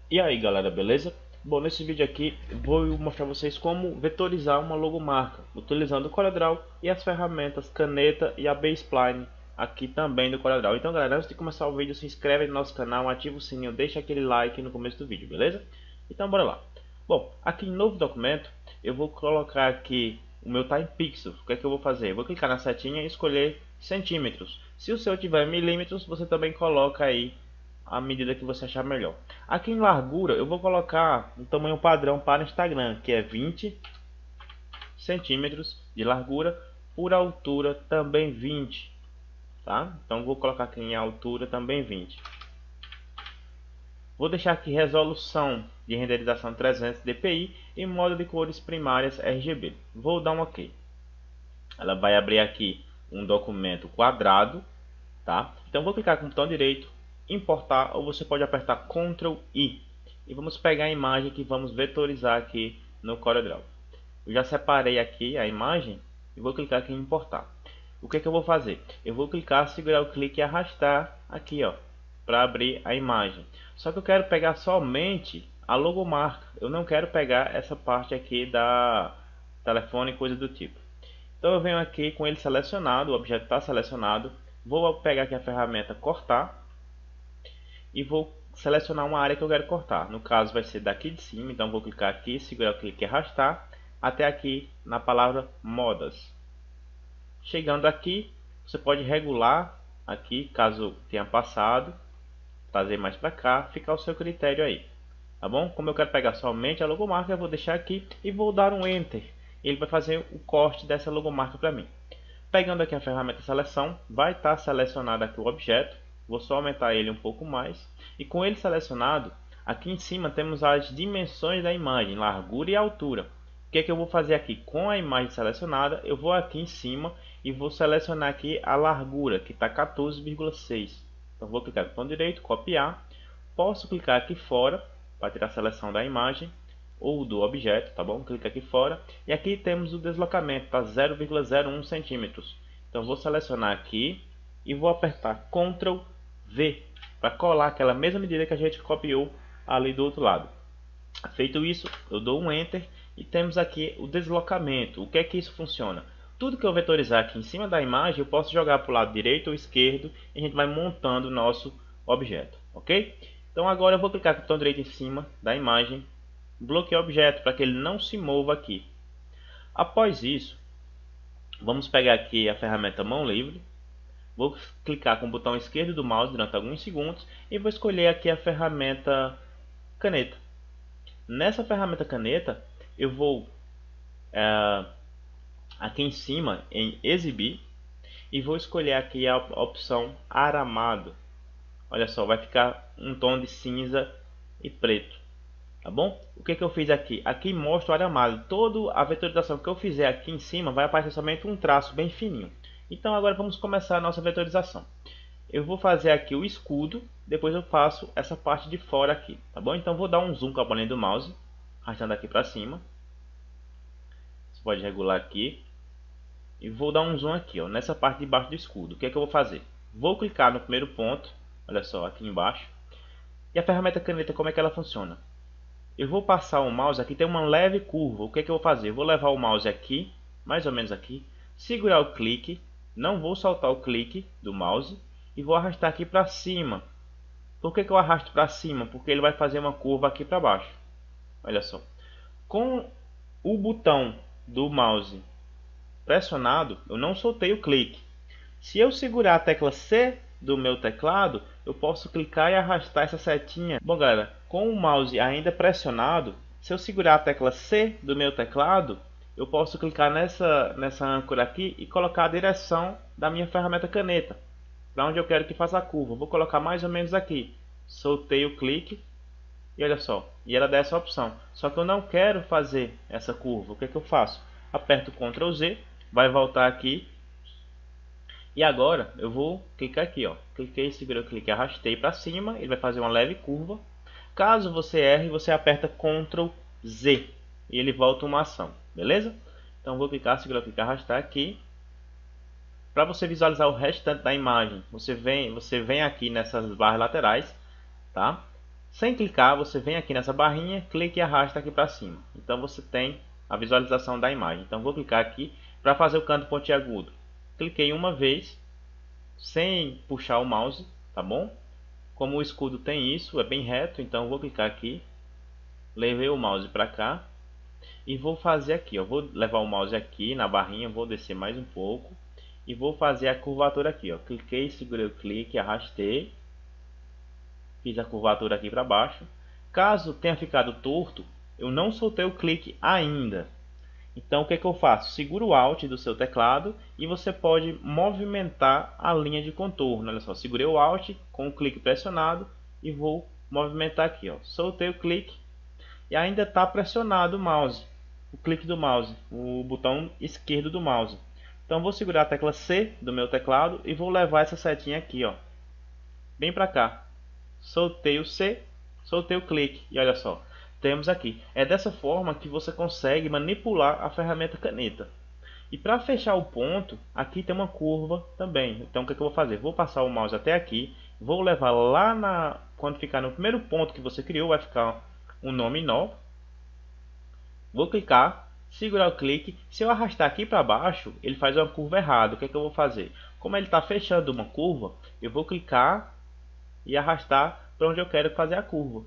E aí galera, beleza? Bom, nesse vídeo aqui vou mostrar pra vocês como vetorizar uma logomarca utilizando o CorelDRAW e as ferramentas caneta e a Basepline aqui também do CorelDRAW. Então galera, antes de começar o vídeo, se inscreve no nosso canal, ativa o sininho, deixa aquele like no começo do vídeo, beleza? Então bora lá. Bom, aqui em novo documento eu vou colocar aqui o meu time pixel. O que é que eu vou fazer? Eu vou clicar na setinha e escolher centímetros. Se o seu tiver milímetros, você também coloca aí a medida que você achar melhor. Aqui em largura eu vou colocar um tamanho padrão para Instagram, que é 20 centímetros de largura, por altura também 20, tá? Então vou colocar aqui em altura também 20. Vou deixar aqui resolução de renderização 300 dpi e modo de cores primárias RGB. Vou dar um OK. Ela vai abrir aqui um documento quadrado, tá? Então vou clicar com o botão direito, importar, ou você pode apertar Ctrl I e vamos pegar a imagem que vamos vetorizar aqui no CorelDRAW. Eu já separei aqui a imagem e vou clicar aqui em importar. O que é que eu vou fazer? Eu vou clicar, segurar o clique e arrastar aqui, ó, para abrir a imagem. Só que eu quero pegar somente a logomarca. Eu não quero pegar essa parte aqui da telefone e coisa do tipo. Então eu venho aqui com ele selecionado, o objeto está selecionado. Vou pegar aqui a ferramenta cortar e vou selecionar uma área que eu quero cortar. No caso vai ser daqui de cima, então vou clicar aqui, segurar o clique e arrastar até aqui na palavra modas. Chegando aqui, você pode regular aqui, caso tenha passado, trazer mais para cá, fica ao seu critério aí. Tá bom? Como eu quero pegar somente a logomarca, eu vou deixar aqui e vou dar um Enter. Ele vai fazer o corte dessa logomarca para mim. Pegando aqui a ferramenta seleção, vai estar selecionado aqui o objeto. Vou só aumentar ele um pouco mais. E com ele selecionado, aqui em cima temos as dimensões da imagem, largura e altura. O que é que eu vou fazer aqui? Com a imagem selecionada, eu vou aqui em cima e vou selecionar aqui a largura, que está 14,6. Então vou clicar com o botão direito, copiar. Posso clicar aqui fora para tirar a seleção da imagem ou do objeto, tá bom? Clica aqui fora e aqui temos o deslocamento para 0,01 centímetros. Então vou selecionar aqui e vou apertar Ctrl V para colar aquela mesma medida que a gente copiou ali do outro lado. Feito isso, eu dou um Enter e temos aqui o deslocamento. O que é que isso funciona? Tudo que eu vetorizar aqui em cima da imagem, eu posso jogar para o lado direito ou esquerdo e a gente vai montando o nosso objeto, ok? Então agora eu vou clicar com o botão direito em cima da imagem, bloquear o objeto para que ele não se mova aqui. Após isso, vamos pegar aqui a ferramenta mão livre, vou clicar com o botão esquerdo do mouse durante alguns segundos e vou escolher aqui a ferramenta caneta. Nessa ferramenta caneta, eu vou aqui em cima em exibir e vou escolher aqui a opção aramado. Olha só, vai ficar um tom de cinza e preto, tá bom? O que eu fiz aqui? Aqui mostra o aramado. Toda a vetorização que eu fizer aqui em cima vai aparecer somente um traço bem fininho. Então agora vamos começar a nossa vetorização. Eu vou fazer aqui o escudo, depois eu faço essa parte de fora aqui, tá bom? Então vou dar um zoom com a bolinha do mouse, arrastando aqui para cima. Você pode regular aqui. E vou dar um zoom aqui, ó, nessa parte de baixo do escudo. O que é que eu vou fazer? Vou clicar no primeiro ponto, olha só, aqui embaixo. E a ferramenta caneta, como é que ela funciona? Eu vou passar o mouse, aqui tem uma leve curva. O que é que eu vou fazer? Eu vou levar o mouse aqui, mais ou menos aqui, segurar o clique, não vou soltar o clique do mouse e vou arrastar aqui para cima. Por que eu arrasto para cima? Porque ele vai fazer uma curva aqui para baixo. Olha só. Com o botão do mouse pressionado, eu não soltei o clique. Se eu segurar a tecla C do meu teclado, eu posso clicar e arrastar essa setinha. Bom galera, com o mouse ainda pressionado, se eu segurar a tecla C do meu teclado, eu posso clicar nessa âncora aqui e colocar a direção da minha ferramenta caneta, para onde eu quero que faça a curva. Vou colocar mais ou menos aqui. Soltei o clique e olha só, e ela dá essa opção. Só que eu não quero fazer essa curva. O que é que eu faço? Aperto Ctrl Z, vai voltar aqui. E agora eu vou clicar aqui, ó. Cliquei, segurei o clique, arrastei para cima, ele vai fazer uma leve curva. Caso você erre, você aperta Ctrl Z e ele volta uma ação, beleza? Então vou clicar, segurar o clique, arrastar aqui. Para você visualizar o restante da imagem, você vem aqui nessas barras laterais, tá? Sem clicar, você vem aqui nessa barrinha, clica e arrasta aqui para cima. Então você tem a visualização da imagem. Então vou clicar aqui para fazer o canto pontiagudo. Cliquei uma vez, sem puxar o mouse, tá bom? Como o escudo tem isso, é bem reto, então vou clicar aqui, levei o mouse para cá e vou fazer aqui, ó. Vou levar o mouse aqui na barrinha, vou descer mais um pouco e vou fazer a curvatura aqui, ó. Cliquei, segurei o clique, arrastei, fiz a curvatura aqui para baixo. Caso tenha ficado torto, eu não soltei o clique ainda. Então o que eu faço? Seguro o Alt do seu teclado e você pode movimentar a linha de contorno. Olha só, segurei o Alt com o clique pressionado e vou movimentar aqui, ó. Soltei o clique e ainda está pressionado o mouse, o clique do mouse, o botão esquerdo do mouse. Então vou segurar a tecla C do meu teclado e vou levar essa setinha aqui, ó, bem para cá. Soltei o C, soltei o clique e olha só, temos aqui. É dessa forma que você consegue manipular a ferramenta caneta. E para fechar o ponto, aqui tem uma curva também. Então o que eu vou fazer? Vou passar o mouse até aqui, vou levar lá quando ficar no primeiro ponto que você criou, vai ficar um nome nó. Vou clicar, segurar o clique. Se eu arrastar aqui para baixo, ele faz uma curva errada. O que eu vou fazer? Como ele está fechando uma curva, eu vou clicar e arrastar para onde eu quero fazer a curva.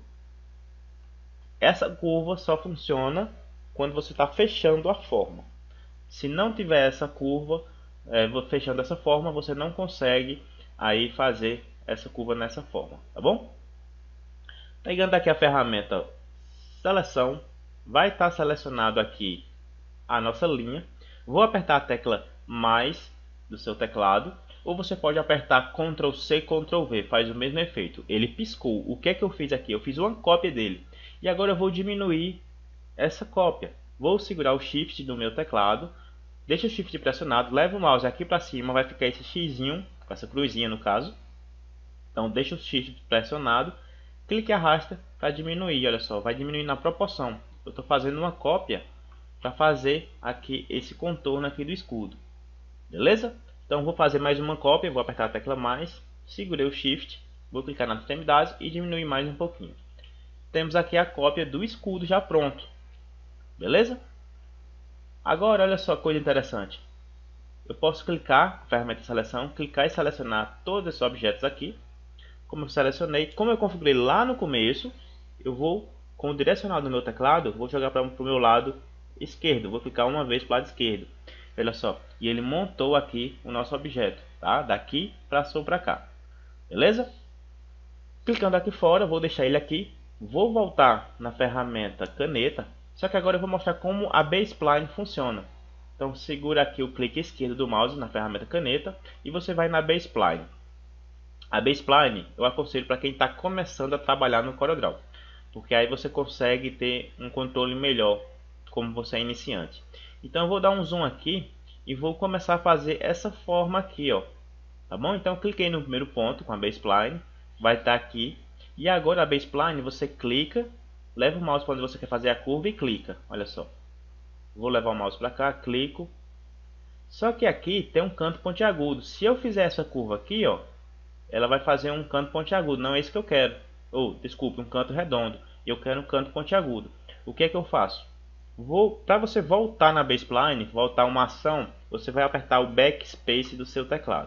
Essa curva só funciona quando você está fechando a forma. Se não tiver essa curva, fechando dessa forma, você não consegue aí fazer essa curva nessa forma, tá bom? Pegando aqui a ferramenta seleção, vai estar selecionado aqui a nossa linha. Vou apertar a tecla mais do seu teclado, ou você pode apertar Ctrl C, Ctrl V, faz o mesmo efeito. Ele piscou. O que é que eu fiz aqui? Eu fiz uma cópia dele. E agora eu vou diminuir essa cópia. Vou segurar o Shift do meu teclado, deixa o Shift pressionado, leva o mouse aqui para cima, vai ficar esse xizinho, com essa cruzinha no caso. Então deixa o Shift pressionado, clique e arrasta para diminuir, olha só, vai diminuir na proporção. Eu estou fazendo uma cópia para fazer aqui esse contorno aqui do escudo. Beleza? Então vou fazer mais uma cópia, vou apertar a tecla mais, segurei o Shift, vou clicar nas extremidades e diminuir mais um pouquinho. Temos aqui a cópia do escudo já pronto. Beleza? Agora olha só, coisa interessante. Eu posso clicar, ferramenta de seleção, clicar e selecionar todos esses objetos aqui. Como eu selecionei, como eu configurei lá no começo, eu vou, com o direcional do meu teclado, vou jogar para o meu lado esquerdo. Vou clicar uma vez para o lado esquerdo. Olha só, e ele montou aqui o nosso objeto, tá? Daqui para cá. Beleza? Clicando aqui fora, vou deixar ele aqui. Vou voltar na ferramenta caneta, só que agora eu vou mostrar como a B-Spline funciona. Então segura aqui o clique esquerdo do mouse na ferramenta caneta e você vai na B-Spline. A B-Spline eu aconselho para quem está começando a trabalhar no CorelDRAW, porque aí você consegue ter um controle melhor como você é iniciante. Então eu vou dar um zoom aqui e vou começar a fazer essa forma aqui, ó. Tá bom? Então eu cliquei no primeiro ponto com a B-Spline, vai estar aqui. E agora a B-Spline você clica, leva o mouse para onde você quer fazer a curva e clica. Olha só. Vou levar o mouse para cá, clico. Só que aqui tem um canto pontiagudo. Se eu fizer essa curva aqui, ó, ela vai fazer um canto pontiagudo. Não é isso que eu quero. Desculpe, um canto redondo. Eu quero um canto pontiagudo. O que é que eu faço? Para você voltar na B-Spline, voltar uma ação, você vai apertar o Backspace do seu teclado.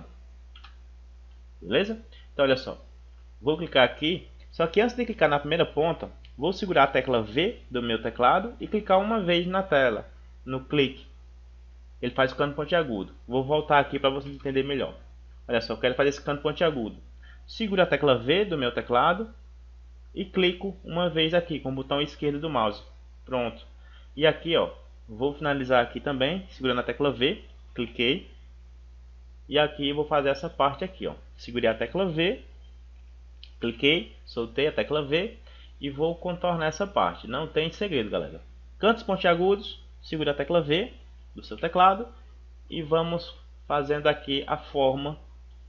Beleza? Então olha só. Vou clicar aqui. Só que antes de clicar na primeira ponta, vou segurar a tecla V do meu teclado e clicar uma vez na tela, no clique. Ele faz o canto pontiagudo. Vou voltar aqui para você entender melhor. Olha só, eu quero fazer esse canto pontiagudo. Seguro a tecla V do meu teclado e clico uma vez aqui com o botão esquerdo do mouse. Pronto. E aqui, ó, vou finalizar aqui também, segurando a tecla V, cliquei. E aqui vou fazer essa parte aqui, ó. Segurei a tecla V, cliquei, soltei a tecla V e vou contornar essa parte. Não tem segredo, galera. Cantos pontiagudos, segura a tecla V do seu teclado e vamos fazendo aqui a forma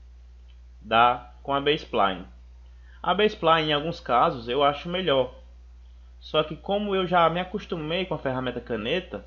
com a B-Spline. A B-Spline em alguns casos eu acho melhor. Só que como eu já me acostumei com a ferramenta caneta,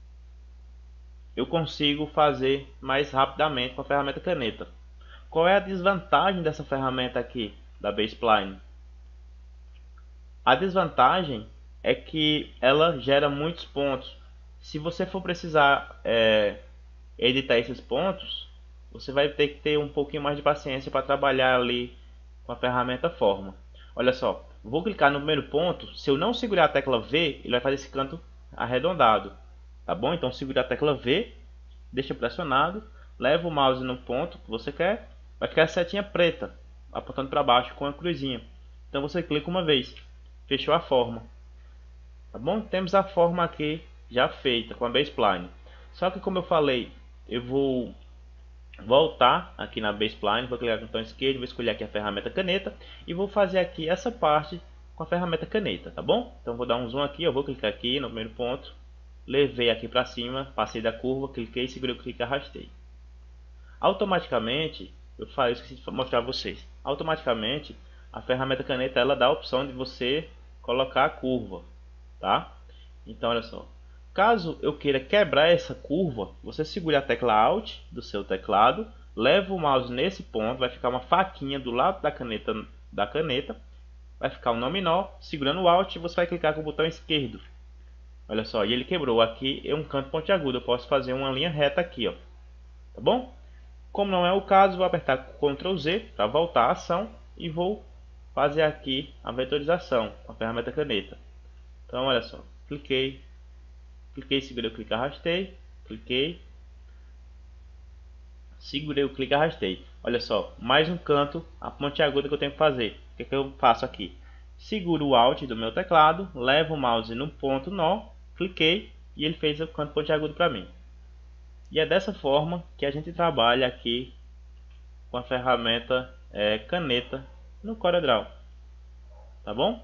eu consigo fazer mais rapidamente com a ferramenta caneta. Qual é a desvantagem dessa ferramenta aqui, da B-Spline? A desvantagem é que ela gera muitos pontos. Se você for precisar editar esses pontos, você vai ter que ter um pouquinho mais de paciência para trabalhar ali com a ferramenta Forma. Olha só, vou clicar no primeiro ponto. Se eu não segurar a tecla V, ele vai fazer esse canto arredondado, tá bom? Então segura a tecla V, deixa pressionado, leva o mouse no ponto que você quer, vai ficar a setinha preta apontando para baixo com a cruzinha. Então você clica uma vez, fechou a forma, tá bom? Temos a forma aqui já feita com a Basepline. Só que, como eu falei, eu vou voltar aqui na Basepline, vou clicar com o botão esquerdo, vou escolher aqui a ferramenta caneta e vou fazer aqui essa parte com a ferramenta caneta, tá bom? Então vou dar um zoom aqui, eu vou clicar aqui no primeiro ponto, levei aqui para cima, passei da curva, cliquei, segurei o clique e arrastei. Automaticamente, esqueci de mostrar a vocês, automaticamente a ferramenta caneta ela dá a opção de você colocar a curva, tá? Então olha só, caso eu queira quebrar essa curva, você segura a tecla Alt do seu teclado, leva o mouse nesse ponto, vai ficar uma faquinha do lado da caneta, vai ficar um nominó, segurando o Alt você vai clicar com o botão esquerdo. Olha só, e ele quebrou. Aqui é um canto pontiagudo, eu posso fazer uma linha reta aqui, ó. Tá bom? Como não é o caso, vou apertar Ctrl Z para voltar à ação e vou fazer aqui a vetorização com a ferramenta caneta. Então olha só, cliquei, segurei o clique, arrastei, cliquei, segurei o clique, arrastei. Olha só, mais um canto a pontiaguda que eu tenho que fazer. O que eu faço aqui? Seguro o Alt do meu teclado, levo o mouse no ponto nó, cliquei e ele fez o canto pontiagudo para mim. E é dessa forma que a gente trabalha aqui com a ferramenta caneta no CorelDRAW, tá bom?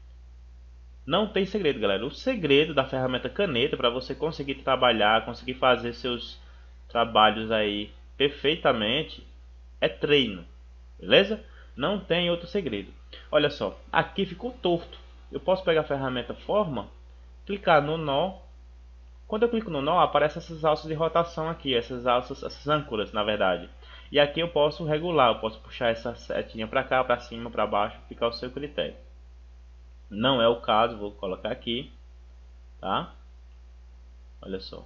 Não tem segredo, galera. O segredo da ferramenta caneta para você conseguir trabalhar, conseguir fazer seus trabalhos aí perfeitamente é treino, beleza? Não tem outro segredo. Olha só, aqui ficou torto. Eu posso pegar a ferramenta Forma, clicar no nó. Quando eu clico no nó, aparecem essas alças de rotação aqui, essas alças, essas âncoras, na verdade. E aqui eu posso regular, eu posso puxar essa setinha para cá, para cima, para baixo, fica ao seu critério. Não é o caso, vou colocar aqui, tá? Olha só.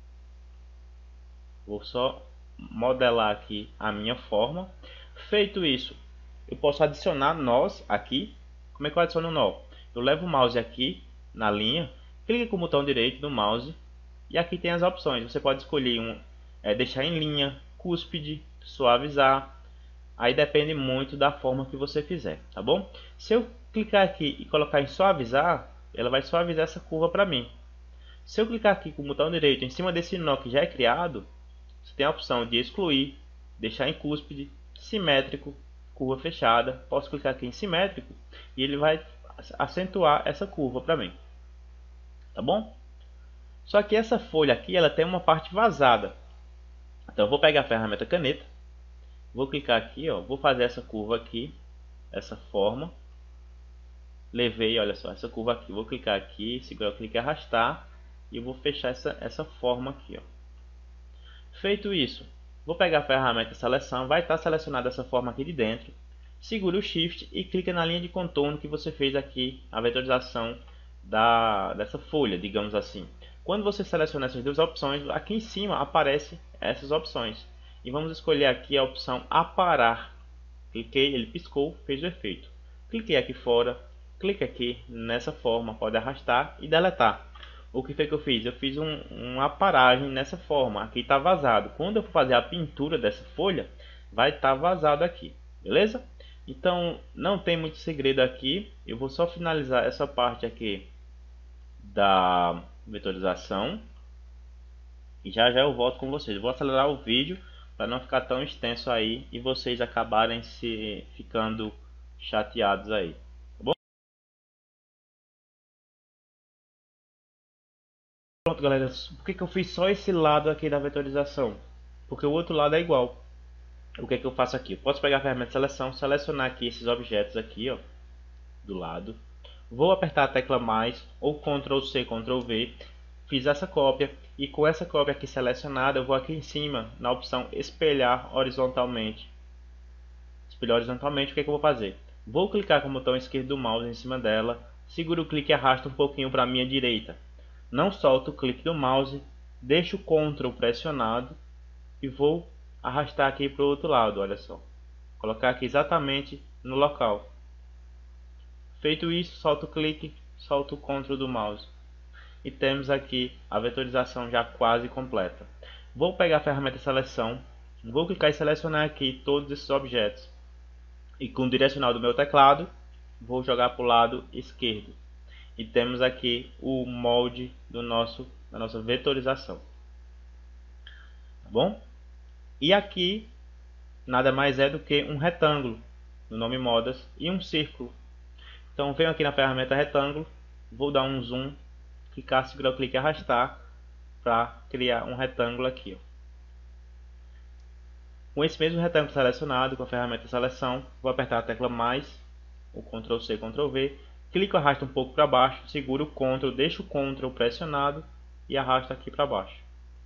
Vou só modelar aqui a minha forma. Feito isso, eu posso adicionar nós aqui. Como é que eu adiciono o nó? Eu levo o mouse aqui na linha, clique com o botão direito do mouse e aqui tem as opções. Você pode escolher deixar em linha, cúspide, suavizar. Aí depende muito da forma que você fizer, tá bom? Se eu clicar aqui e colocar em suavizar, ela vai suavizar essa curva para mim. Se eu clicar aqui com o botão direito em cima desse nó que já é criado, você tem a opção de excluir, deixar em cúspide, simétrico, curva fechada. Posso clicar aqui em simétrico e ele vai acentuar essa curva para mim, tá bom? Só que essa folha aqui ela tem uma parte vazada. Então eu vou pegar a ferramenta caneta, vou clicar aqui, ó, vou fazer essa curva aqui, essa forma. Levei, olha só, essa curva aqui. Vou clicar aqui, segurar o clique e arrastar e eu vou fechar essa forma aqui, ó. Feito isso, vou pegar a ferramenta seleção, vai estar selecionada essa forma aqui de dentro. Segura o Shift e clica na linha de contorno que você fez aqui, a vetorização dessa folha, digamos assim. Quando você seleciona essas duas opções, aqui em cima aparecem essas opções. E vamos escolher aqui a opção aparar. Cliquei, ele piscou, fez o efeito. Cliquei aqui fora, clique aqui nessa forma, pode arrastar e deletar. O que foi que eu fiz? Eu fiz uma aparagem nessa forma, aqui está vazado. Quando eu for fazer a pintura dessa folha, vai estar vazado aqui, beleza? Então não tem muito segredo aqui, eu vou só finalizar essa parte aqui da vetorização e já já eu volto com vocês. Eu vou acelerar o vídeo para não ficar tão extenso aí e vocês acabarem ficando chateados aí. Pronto, galera, por que eu fiz só esse lado aqui da vetorização? Porque o outro lado é igual. O que eu faço aqui? Eu posso pegar a ferramenta de seleção, selecionar aqui esses objetos aqui, ó, do lado. Vou apertar a tecla mais ou Ctrl C, Ctrl V. Fiz essa cópia e com essa cópia aqui selecionada, eu vou aqui em cima na opção espelhar horizontalmente. Espelhar horizontalmente, o que eu vou fazer? Vou clicar com o botão esquerdo do mouse em cima dela, seguro o clique e arrasto um pouquinho para a minha direita. Não solto o clique do mouse, deixo o Ctrl pressionado e vou arrastar aqui para o outro lado, olha só. Colocar aqui exatamente no local. Feito isso, solto o clique, solto o Ctrl do mouse. E temos aqui a vetorização já quase completa. Vou pegar a ferramenta seleção, vou clicar e selecionar aqui todos esses objetos. E com o direcional do meu teclado, vou jogar para o lado esquerdo. E temos aqui o molde da nossa vetorização. Tá bom? E aqui, nada mais é do que um retângulo, no nome modas, e um círculo. Então venho aqui na ferramenta retângulo, vou dar um zoom, clicar, segurar o clique e arrastar para criar um retângulo aqui. Ó. Com esse mesmo retângulo selecionado, com a ferramenta seleção, vou apertar a tecla mais, o Ctrl C, Ctrl V, clico, arrasto um pouco para baixo, seguro o Ctrl, deixo o Ctrl pressionado e arrasto aqui para baixo.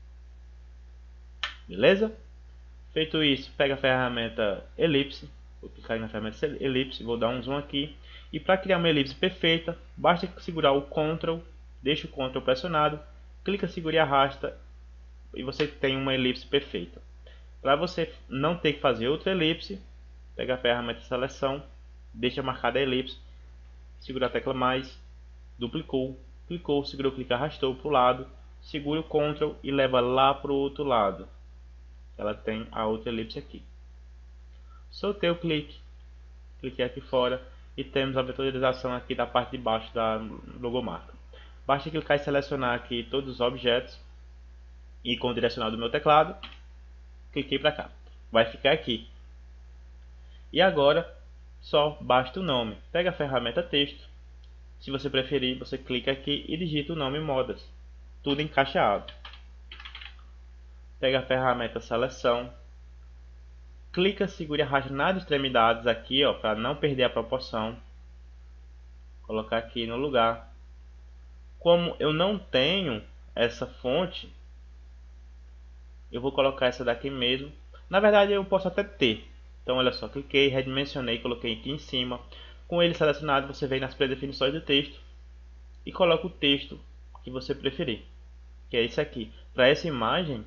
Beleza? Feito isso, pega a ferramenta elipse, vou clicar na ferramenta elipse, vou dar um zoom aqui. E para criar uma elipse perfeita, basta segurar o Ctrl, deixa o Ctrl pressionado, clica, segura e arrasta e você tem uma elipse perfeita. Para você não ter que fazer outra elipse, pega a ferramenta seleção, deixa marcada a elipse, segura a tecla mais, duplicou, clicou, segurou, clica, arrastou para o lado, segura o Ctrl e leva lá para o outro lado. Ela tem a outra elipse aqui. Soltei o clique, cliquei aqui fora e temos a vetorização aqui da parte de baixo da logomarca. Basta clicar e selecionar aqui todos os objetos e com o direcional do meu teclado, cliquei para cá. Vai ficar aqui. E agora só basta o nome. Pega a ferramenta texto. Se você preferir, você clica aqui e digita o nome modas. Tudo encaixado. Pega a ferramenta seleção. Clica, segura e arrasta nas extremidades aqui, ó, para não perder a proporção. Colocar aqui no lugar. Como eu não tenho essa fonte, eu vou colocar essa daqui mesmo. Na verdade eu posso até ter. Então olha só, cliquei, redimensionei, coloquei aqui em cima. Com ele selecionado, você vem nas predefinições do texto e coloca o texto que você preferir, que é esse aqui. Para essa imagem,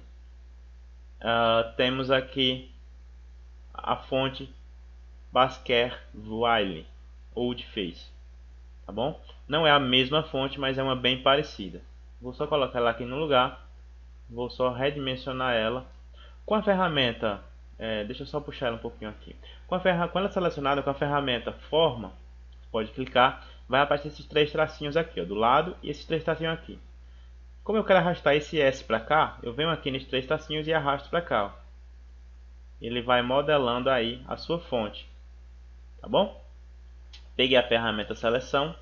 temos aqui a fonte Baskerville Oldface, tá bom? Não é a mesma fonte, mas é uma bem parecida. Vou só colocar ela aqui no lugar. Vou só redimensionar ela. Com a ferramenta, deixa eu só puxar ela um pouquinho aqui. Quando ela é selecionada com a ferramenta forma, pode clicar, vai aparecer esses três tracinhos aqui, ó, do lado, e esses três tracinhos aqui. Como eu quero arrastar esse S para cá, eu venho aqui nesses três tracinhos e arrasto para cá. Ó. Ele vai modelando aí a sua fonte, tá bom? Peguei a ferramenta seleção,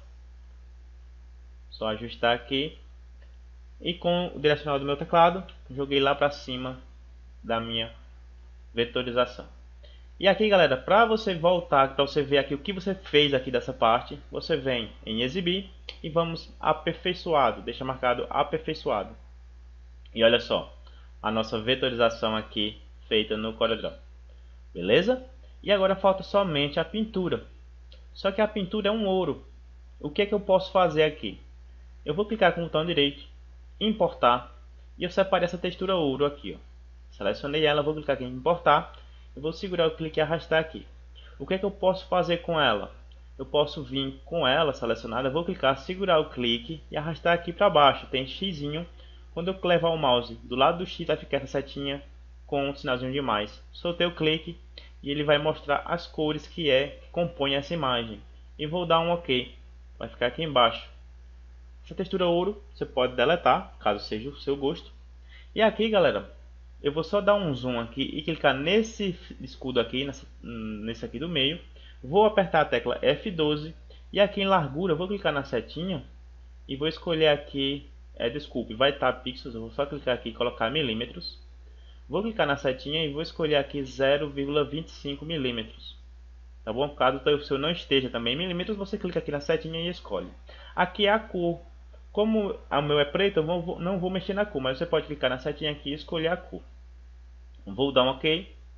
só ajustar aqui. E com o direcional do meu teclado, joguei lá para cima da minha vetorização. E aqui, galera, para você voltar, para você ver aqui o que você fez aqui dessa parte, você vem em exibir e vamos aperfeiçoado, deixa marcado aperfeiçoado. E olha só, a nossa vetorização aqui feita no CorelDRAW. Beleza? E agora falta somente a pintura. Só que a pintura é um ouro. O que é que eu posso fazer aqui? Eu vou clicar com o botão direito, importar, e eu separei essa textura ouro aqui, ó. Selecionei ela, vou clicar aqui em importar, eu vou segurar o clique e arrastar aqui. O que é que eu posso fazer com ela? Eu posso vir com ela selecionada, vou clicar, segurar o clique e arrastar aqui para baixo, tem xizinho. Quando eu levar o mouse do lado do X vai ficar essa setinha com um sinalzinho de mais. Soltei o clique e ele vai mostrar as cores que compõem essa imagem. E vou dar um OK, vai ficar aqui embaixo. Essa textura ouro você pode deletar, caso seja o seu gosto. E aqui, galera, eu vou só dar um zoom aqui e clicar nesse escudo aqui, nesse aqui do meio. Vou apertar a tecla F12 e aqui em largura eu vou clicar na setinha e vou escolher aqui, desculpe, vai estar pixels, eu vou só clicar aqui e colocar milímetros. Vou clicar na setinha e vou escolher aqui 0,25 milímetros. Tá bom? Caso o seu não esteja também em milímetros, você clica aqui na setinha e escolhe. Aqui é a cor. Como o meu é preto, eu não vou mexer na cor, mas você pode clicar na setinha aqui e escolher a cor. Vou dar um OK.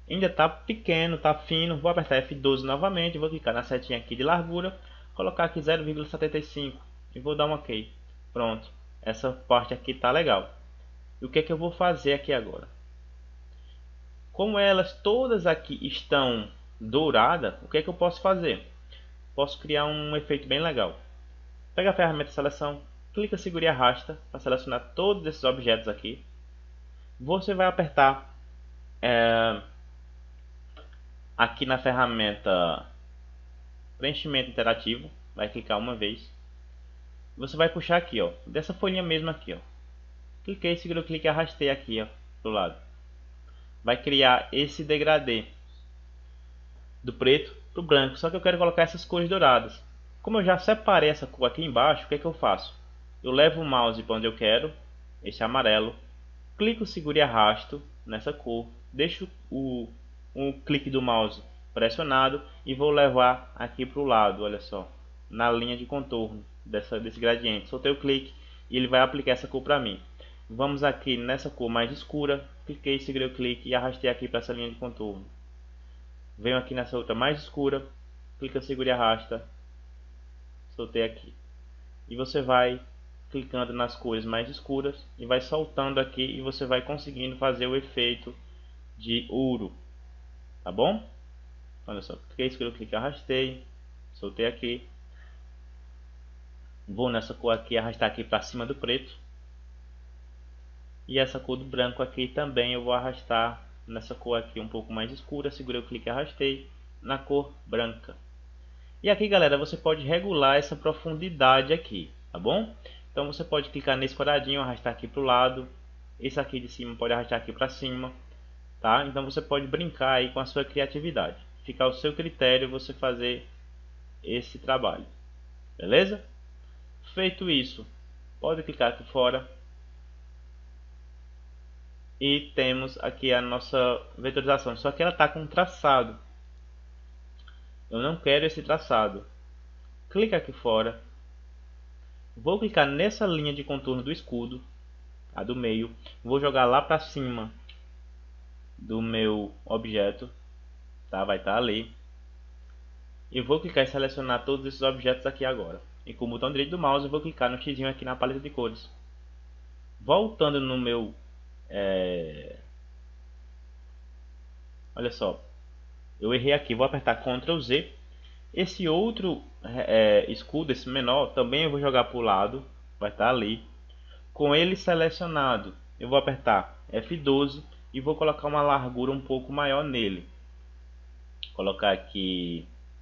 Ainda está pequeno, está fino. Vou apertar F12 novamente, vou clicar na setinha aqui de largura, colocar aqui 0,75 e vou dar um OK. Pronto, essa parte aqui está legal. E o que é que eu vou fazer aqui agora? Como elas todas aqui estão douradas, o que é que eu posso fazer? Posso criar um efeito bem legal. Pega a ferramenta de seleção, clica, segura e arrasta para selecionar todos esses objetos aqui. Você vai apertar aqui na ferramenta preenchimento interativo, vai clicar uma vez. Você vai puxar aqui, ó, dessa folhinha mesmo aqui, ó. Cliquei, segurei o clique e arrastei aqui, ó, pro lado. Vai criar esse degradê do preto pro branco, só que eu quero colocar essas cores douradas. Como eu já separei essa cor aqui embaixo, o que é que eu faço? Eu levo o mouse para onde eu quero, esse amarelo, clico, seguro e arrasto nessa cor, deixo o clique do mouse pressionado e vou levar aqui para o lado, olha só, na linha de contorno desse gradiente. Soltei o clique e ele vai aplicar essa cor para mim. Vamos aqui nessa cor mais escura, cliquei, segurei o clique e arrastei aqui para essa linha de contorno. Venho aqui nessa outra mais escura, clica, segura e arrasta, soltei aqui. E você vai clicando nas cores mais escuras e vai soltando aqui e você vai conseguindo fazer o efeito de ouro, tá bom? Olha só, cliquei, escolhi o clique, arrastei, soltei aqui, vou nessa cor aqui, arrastar aqui para cima do preto, e essa cor do branco aqui também eu vou arrastar nessa cor aqui um pouco mais escura, segurei o clique, arrastei na cor branca. E aqui, galera, você pode regular essa profundidade aqui, tá bom? Então você pode clicar nesse quadradinho, arrastar aqui para o lado, esse aqui de cima pode arrastar aqui para cima, tá? Então você pode brincar aí com a sua criatividade. Fica ao seu critério você fazer esse trabalho, beleza? Feito isso, pode clicar aqui fora e temos aqui a nossa vetorização, só que ela está com um traçado. Eu não quero esse traçado. Clica aqui fora. Vou clicar nessa linha de contorno do escudo, a do meio. Vou jogar lá para cima do meu objeto, tá? Vai estar ali. E vou clicar e selecionar todos esses objetos aqui agora. E com o botão direito do mouse eu vou clicar no x aqui na paleta de cores. Voltando no meu... Olha só. Eu errei aqui, vou apertar Ctrl Z. Esse outro escudo, esse menor, também eu vou jogar para o lado. Vai estar ali. Com ele selecionado, eu vou apertar F12 e vou colocar uma largura um pouco maior nele. Colocar aqui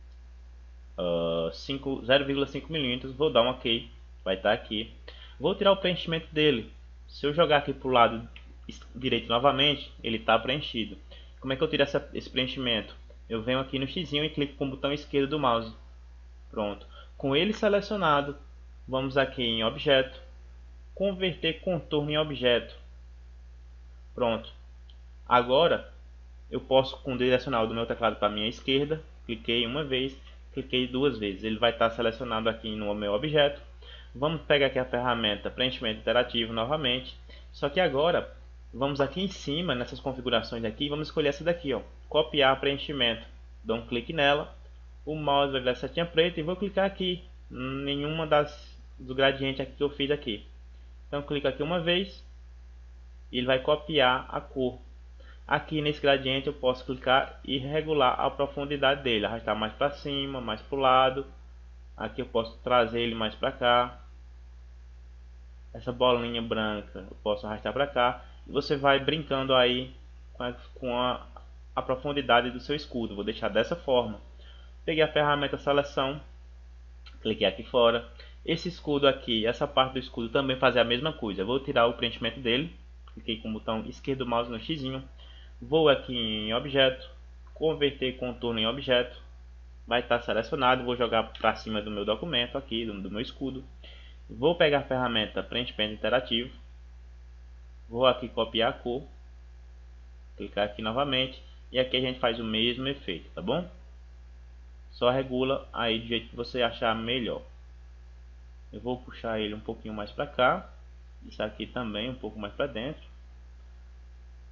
0,5 mm, vou dar um OK, vai estar aqui. Vou tirar o preenchimento dele. Se eu jogar aqui para o lado direito novamente, ele está preenchido. Como é que eu tiro esse preenchimento? Eu venho aqui no X e clico com o botão esquerdo do mouse. Pronto. Com ele selecionado, vamos aqui em Objeto, Converter contorno em objeto. Pronto. Agora eu posso, com o direcional do meu teclado para a minha esquerda, cliquei uma vez, cliquei duas vezes. Ele vai estar selecionado aqui no meu objeto. Vamos pegar aqui a ferramenta preenchimento interativo novamente. Só que agora vamos aqui em cima nessas configurações aqui, vamos escolher essa daqui, ó, copiar preenchimento. Dou um clique nela, o mouse vai virar setinha preta e vou clicar aqui em nenhuma do gradiente aqui que eu fiz aqui. Então clico aqui uma vez e ele vai copiar a cor. Aqui nesse gradiente eu posso clicar e regular a profundidade dele, arrastar mais para cima, mais para o lado. Aqui eu posso trazer ele mais para cá. Essa bolinha branca eu posso arrastar para cá. E você vai brincando aí com a profundidade do seu escudo. Vou deixar dessa forma. Peguei a ferramenta seleção, cliquei aqui fora. Esse escudo aqui, essa parte do escudo também fazer a mesma coisa. Eu vou tirar o preenchimento dele. Cliquei com o botão esquerdo do mouse no X. Vou aqui em objeto, converter contorno em objeto. Vai estar selecionado. Vou jogar para cima do meu documento aqui, do meu escudo. Vou pegar a ferramenta preenchimento interativo. Vou aqui copiar a cor. Clicar aqui novamente. E aqui a gente faz o mesmo efeito, tá bom? Só regula aí do jeito que você achar melhor. Eu vou puxar ele um pouquinho mais para cá. Isso aqui também um pouco mais para dentro.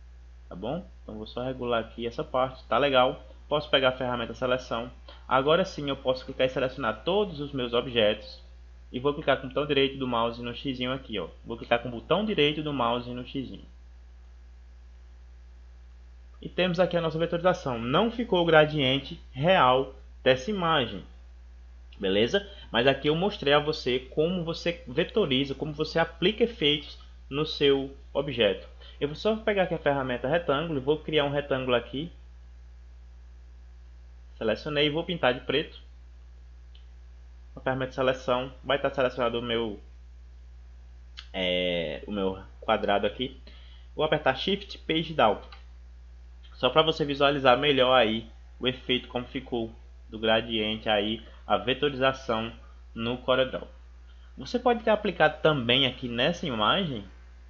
tá bom? Então vou só regular aqui essa parte, tá legal. Posso pegar a ferramenta seleção. Agora sim eu posso clicar e selecionar todos os meus objetos. E vou clicar com o botão direito do mouse no X aqui, ó. Vou clicar com o botão direito do mouse no X. E temos aqui a nossa vetorização. Não ficou o gradiente real dessa imagem, beleza? Mas aqui eu mostrei a você como você vetoriza, como você aplica efeitos no seu objeto. Eu vou só pegar aqui a ferramenta retângulo e vou criar um retângulo aqui. Selecionei e vou pintar de preto. A ferramenta de seleção vai estar selecionado o meu quadrado aqui. Vou apertar Shift Page Down, só para você visualizar melhor aí o efeito como ficou do gradiente aí, a vetorização no CorelDRAW. Você pode ter aplicado também aqui nessa imagem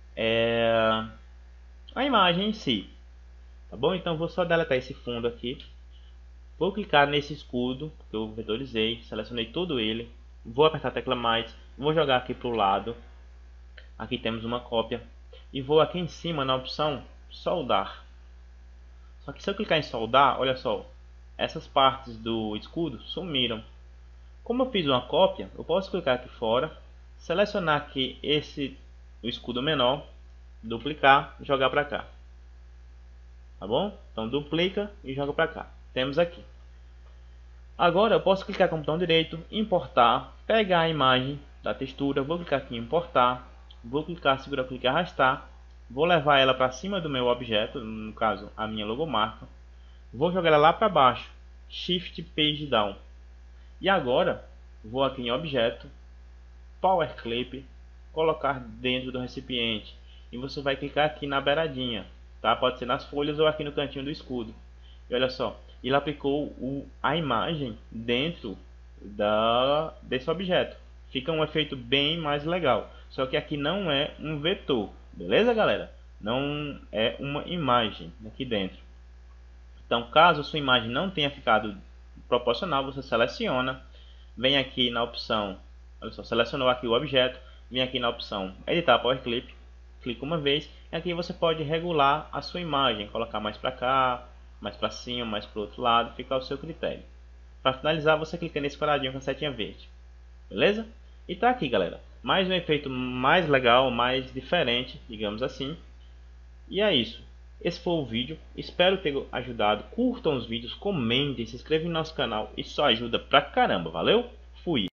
a imagem em si, tá bom? Então vou só deletar esse fundo aqui. Vou clicar nesse escudo que eu vetorizei, selecionei todo ele, vou apertar a tecla mais, vou jogar aqui para o lado. Aqui temos uma cópia e vou aqui em cima na opção soldar. Só que se eu clicar em soldar, olha só, essas partes do escudo sumiram. Como eu fiz uma cópia, eu posso clicar aqui fora, selecionar aqui o escudo menor, duplicar e jogar para cá. Tá bom? Então duplica e joga para cá. Temos aqui. Agora eu posso clicar com o botão direito, importar, pegar a imagem da textura, vou clicar aqui em importar, vou clicar, segurar, clicar, arrastar, vou levar ela para cima do meu objeto, no caso a minha logomarca, vou jogar ela lá para baixo, Shift Page Down, e agora vou aqui em objeto, Power Clip, colocar dentro do recipiente, e você vai clicar aqui na beiradinha, tá? Pode ser nas folhas ou aqui no cantinho do escudo. E olha só, ele aplicou a imagem dentro desse objeto. Fica um efeito bem mais legal. Só que aqui não é um vetor, beleza, galera? Não é uma imagem aqui dentro. Então, caso a sua imagem não tenha ficado proporcional, você seleciona, vem aqui na opção, olha só, selecionou aqui o objeto, vem aqui na opção editar Power Clip, clica uma vez, e aqui você pode regular a sua imagem, colocar mais para cá, mais para cima, mais para o outro lado, fica ao seu critério. Para finalizar, você clica nesse quadradinho com a setinha verde, beleza? E tá aqui, galera, mais um efeito mais legal, mais diferente, digamos assim. E é isso. Esse foi o vídeo, espero ter ajudado. Curtam os vídeos, comentem, se inscrevam no nosso canal, isso ajuda pra caramba, valeu? Fui!